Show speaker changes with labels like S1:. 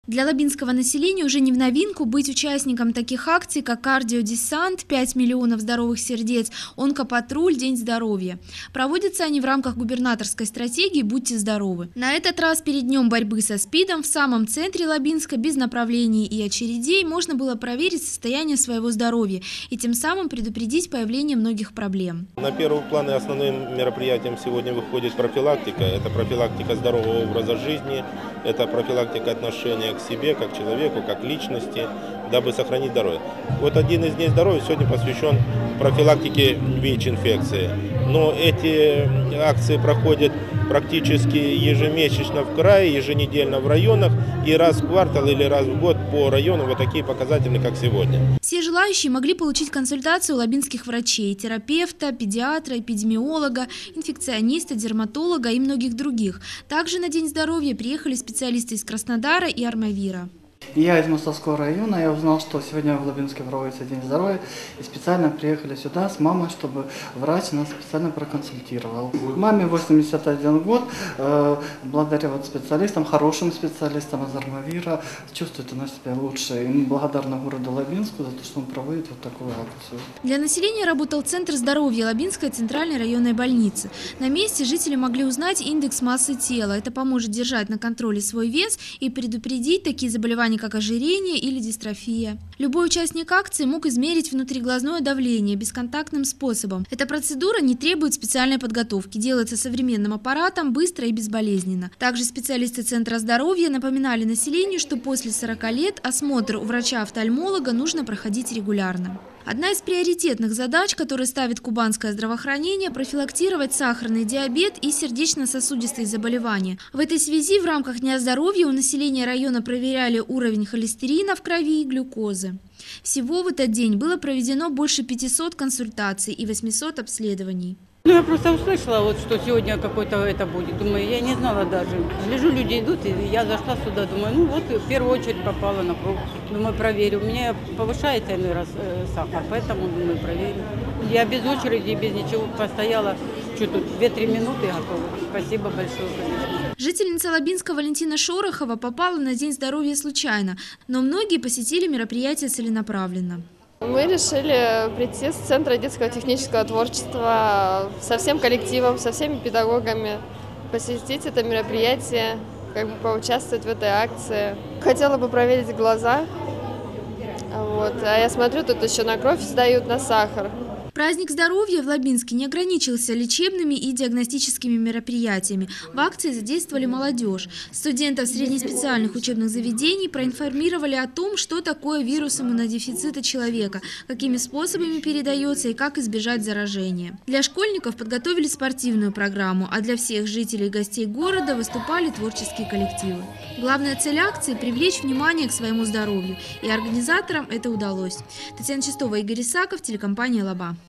S1: Для лабинского населения уже не в новинку быть участником таких акций, как кардиодесант, 5 миллионов здоровых сердец, онкопатруль, День здоровья. Проводятся они в рамках губернаторской стратегии «Будьте здоровы». На этот раз перед днем борьбы со СПИДом в самом центре Лабинска без направлений и очередей можно было проверить состояние своего здоровья и тем самым предупредить появление многих проблем.
S2: На первый план и основным мероприятием сегодня выходит профилактика. Это профилактика здорового образа жизни, это профилактика отношения к себе, как человеку, как личности, дабы сохранить здоровье. Вот один из дней здоровья сегодня посвящен профилактике ВИЧ-инфекции. Но эти акции проходят практически ежемесячно в крае, еженедельно в районах и раз в квартал или раз в год по району вот такие показатели, как сегодня.
S1: Все желающие могли получить консультацию у лабинских врачей, терапевта, педиатра, эпидемиолога, инфекциониста, дерматолога и многих других. Также на День здоровья приехали специалисты из Краснодара и Армавира.
S3: Я из Мостовского района, я узнал, что сегодня в Лабинске проводится День здоровья, и специально приехали сюда с мамой, чтобы врач нас специально проконсультировал. Маме 81 год, благодаря специалистам, хорошим специалистам из Армавира, чувствует она себя лучше. И мы благодарны городу Лабинску за то, что он проводит вот такую акцию.
S1: Для населения работал Центр здоровья Лабинской центральной районной больницы. На месте жители могли узнать индекс массы тела. Это поможет держать на контроле свой вес и предупредить такие заболевания, как ожирение или дистрофия. Любой участник акции мог измерить внутриглазное давление бесконтактным способом. Эта процедура не требует специальной подготовки, делается современным аппаратом быстро и безболезненно. Также специалисты Центра здоровья напоминали населению, что после 40 лет осмотр у врача-офтальмолога нужно проходить регулярно. Одна из приоритетных задач, которые ставит кубанское здравоохранение – профилактировать сахарный диабет и сердечно-сосудистые заболевания. В этой связи в рамках Дня здоровья у населения района проверяли уровень холестерина в крови и глюкозы. Всего в этот день было проведено больше 500 консультаций и 800 обследований.
S4: Я просто услышала, что сегодня какой-то это будет. Думаю, я не знала даже. Гляжу, люди идут, и я зашла сюда, думаю, в первую очередь попала на пробу. Думаю, проверю. У меня повышается иной раз сахар, поэтому, думаю, проверю. Я без очереди, без ничего постояла, что тут, 2-3 минуты готова. Спасибо большое, конечно.
S1: Жительница Лабинска Валентина Шорохова попала на День здоровья случайно, но многие посетили мероприятие целенаправленно.
S5: Мы решили прийти с Центра детского технического творчества со всем коллективом, со всеми педагогами, посетить это мероприятие, поучаствовать в этой акции. Хотела бы проверить глаза, а я смотрю, тут еще на кровь сдают, на сахар.
S1: Праздник здоровья в Лабинске не ограничился лечебными и диагностическими мероприятиями. В акции задействовали молодежь. Студентов среднеспециальных учебных заведений проинформировали о том, что такое вирус иммунодефицита человека, какими способами передается и как избежать заражения. Для школьников подготовили спортивную программу, а для всех жителей и гостей города выступали творческие коллективы. Главная цель акции – привлечь внимание к своему здоровью. И организаторам это удалось. Татьяна Чистова, Игорь Исаков, телекомпания «Лаба».